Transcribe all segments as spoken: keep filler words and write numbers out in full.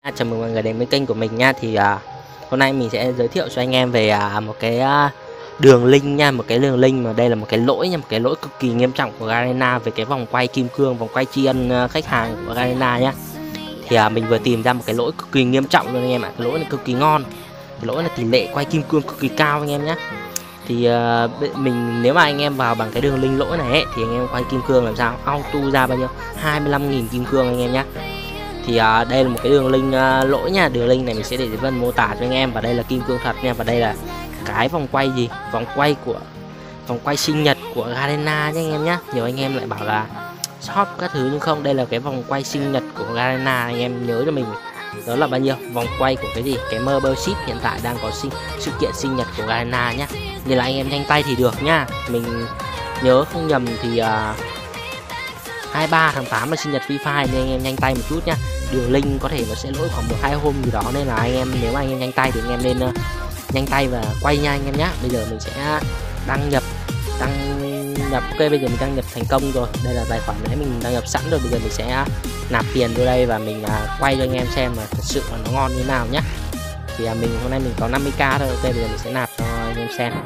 Chào mừng mọi người đến với kênh của mình nha. Thì à, hôm nay mình sẽ giới thiệu cho anh em về à, một cái à, đường link nha, một cái đường link mà đây là một cái lỗi nha, một cái lỗi cực kỳ nghiêm trọng của Garena về cái vòng quay kim cương, vòng quay tri ân à, khách hàng của Garena nhá. Thì à, mình vừa tìm ra một cái lỗi cực kỳ nghiêm trọng luôn anh em ạ. Cái lỗi này cực kỳ ngon, cái lỗi là tỷ lệ quay kim cương cực kỳ cao anh em nhé. Thì uh, mình nếu mà anh em vào bằng cái đường link lỗi này ấy, thì anh em quay kim cương làm sao auto ra bao nhiêu hai mươi lăm nghìn kim cương anh em nhé. Thì uh, đây là một cái đường link uh, lỗi nha. Đường link này mình sẽ để dưới phần mô tả cho anh em. Và đây là kim cương thật nha. Và đây là cái vòng quay gì vòng quay của vòng quay sinh nhật của Garena nhé anh em nhé. Nhiều anh em lại bảo là shop các thứ, nhưng không, đây là cái vòng quay sinh nhật của Garena. Anh em nhớ cho mình đó là bao nhiêu vòng quay của cái gì, cái membership hiện tại đang có sinh sự kiện sinh nhật của Garena nhé. Nên là anh em nhanh tay thì được nhá. Mình nhớ không nhầm thì uh, hai mươi ba tháng tám là sinh nhật Free Fire, nên anh em nhanh tay một chút nhá. Đường link có thể nó sẽ lỗi khoảng một hai hôm gì đó, nên là anh em nếu mà anh em nhanh tay thì anh em nên uh, nhanh tay và quay nha anh em nhá. Bây giờ mình sẽ đăng nhập đăng nhập ok, bây giờ mình đăng nhập thành công rồi. Đây là tài khoản nãy mình đăng nhập sẵn rồi. Bây giờ mình sẽ nạp tiền vô đây và mình uh, quay cho anh em xem là thật sự là nó ngon như thế nào nhá. Thì uh, mình hôm nay mình có năm mươi k thôi. Ok, bây giờ mình sẽ nạp cho anh em xem.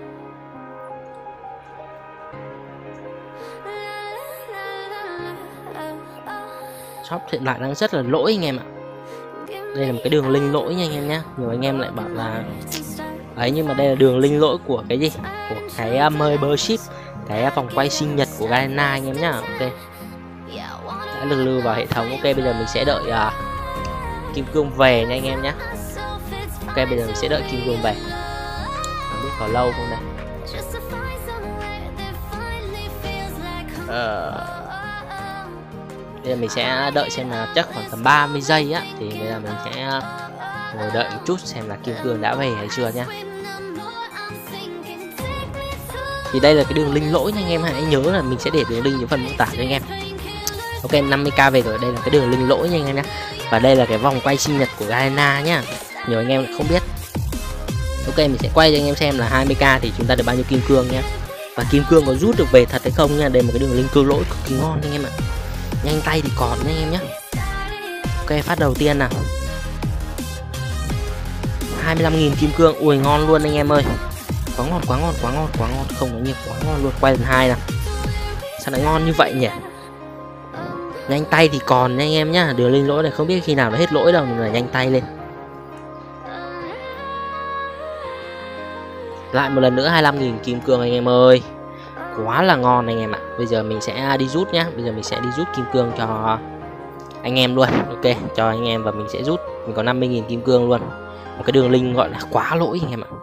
Shop hiện tại đang rất là lỗi anh em ạ. Đây là một cái đường link lỗi nha anh em nhé. Nhiều anh em lại bảo là ấy, nhưng mà đây là đường link lỗi của cái gì, của cái uh, membership, cái uh, vòng quay sinh nhật của Garena anh em nhá. Ok, đã được lưu vào hệ thống. Ok, bây giờ mình sẽ đợi uh, kim cương về nha anh em nhé. Ok, bây giờ mình sẽ đợi kim cương về. Không biết có lâu không đây. Ờ... Bây giờ mình sẽ đợi xem là chắc khoảng tầm ba mươi giây á. Thì bây giờ mình sẽ ngồi đợi một chút xem là kim cương đã về hay chưa nhá. Thì đây là cái đường link lỗi nha anh em. Hãy nhớ là mình sẽ để đường link dưới phần mô tả cho anh em. Ok, năm mươi k về rồi. Đây là cái đường link lỗi nha anh em nhé. Và đây là cái vòng quay sinh nhật của Garena nhá. Nhiều anh em không biết. Ok, mình sẽ quay cho anh em xem là hai mươi k thì chúng ta được bao nhiêu kim cương nhá. Và kim cương có rút được về thật hay không nha. Đây là một cái đường link cưa lỗi cực kỳ ngon anh em ạ. Nhanh tay thì còn nha anh em nhé. Ok, phát đầu tiên nào, hai mươi lăm nghìn kim cương. Ui ngon luôn anh em ơi. Quá ngon, quá ngon, quá ngon, quá ngon. Không nói nhiều, quá ngon luôn. Quay lần hai nào. Sao lại ngon như vậy nhỉ? Nhanh tay thì còn nha anh em nhá. Đường link lỗi này không biết khi nào nó hết lỗi đâu, nên là nhanh tay lên. Lại một lần nữa hai mươi lăm nghìn kim cương anh em ơi. Quá là ngon anh em ạ. Bây giờ mình sẽ đi rút nhá. Bây giờ mình sẽ đi rút kim cương cho anh em luôn. Ok, cho anh em và mình sẽ rút. Mình có năm mươi nghìn kim cương luôn. Một cái đường link gọi là quá lỗi anh em ạ.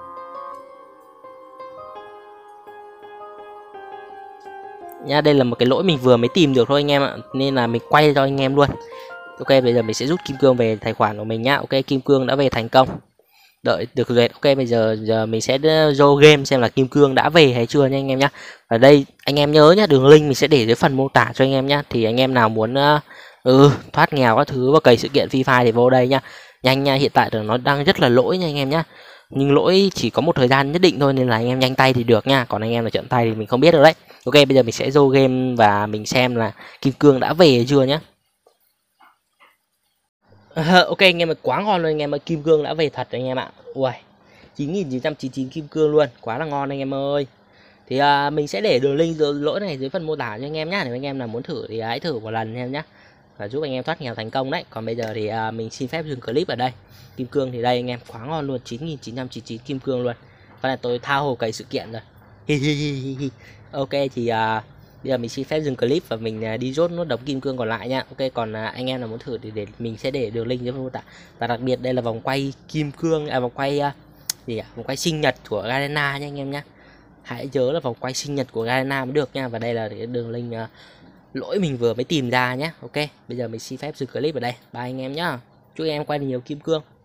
Nha, đây là một cái lỗi mình vừa mới tìm được thôi anh em ạ, nên là mình quay cho anh em luôn. Ok, bây giờ mình sẽ rút kim cương về tài khoản của mình nhá. Ok, kim cương đã về thành công. Đợi được duyệt. Ok, bây giờ giờ mình sẽ vô game xem là kim cương đã về hay chưa nha anh em nhá. Ở đây anh em nhớ nhá, đường link mình sẽ để dưới phần mô tả cho anh em nhá. Thì anh em nào muốn uh, ừ, thoát nghèo các thứ và cày sự kiện Free Fire thì vô đây nhá. Nhanh nha, hiện tại nó đang rất là lỗi nha anh em nhá. Nhưng lỗi chỉ có một thời gian nhất định thôi, nên là anh em nhanh tay thì được nha. Còn anh em là chậm tay thì mình không biết được đấy. Ok, bây giờ mình sẽ vô game và mình xem là kim cương đã về hay chưa nhá. Ok anh em ơi, quá ngon luôn anh em ơi, kim cương đã về thật anh em ạ. Ui, chín nghìn chín trăm chín mươi chín kim cương luôn, quá là ngon anh em ơi. Thì uh, mình sẽ để đường link lỗi này dưới phần mô tả cho anh em nhé. Nếu anh em nào muốn thử thì hãy thử một lần em nhé, và giúp anh em thoát nghèo thành công đấy. Còn bây giờ thì uh, mình xin phép dừng clip ở đây. Kim cương thì đây anh em, quá ngon luôn, chín nghìn chín trăm chín mươi chín kim cương luôn. Và là tôi thao hồ cày sự kiện rồi. Ok thì uh, bây giờ mình xin phép dừng clip và mình uh, đi rốt nốt đống kim cương còn lại nha. Ok, còn uh, anh em nào muốn thử thì để mình sẽ để đường link dưới phần mô tả. Và đặc biệt đây là vòng quay kim cương, à vòng quay uh, gì à? Vòng quay sinh nhật của Garena nha anh em nhé. Hãy nhớ là vòng quay sinh nhật của Garena mới được nha. Và đây là cái đường link uh, lỗi mình vừa mới tìm ra nhé. Ok, bây giờ mình xin phép dừng clip ở đây. Bye anh em nhá. Chúc anh em quay được nhiều kim cương.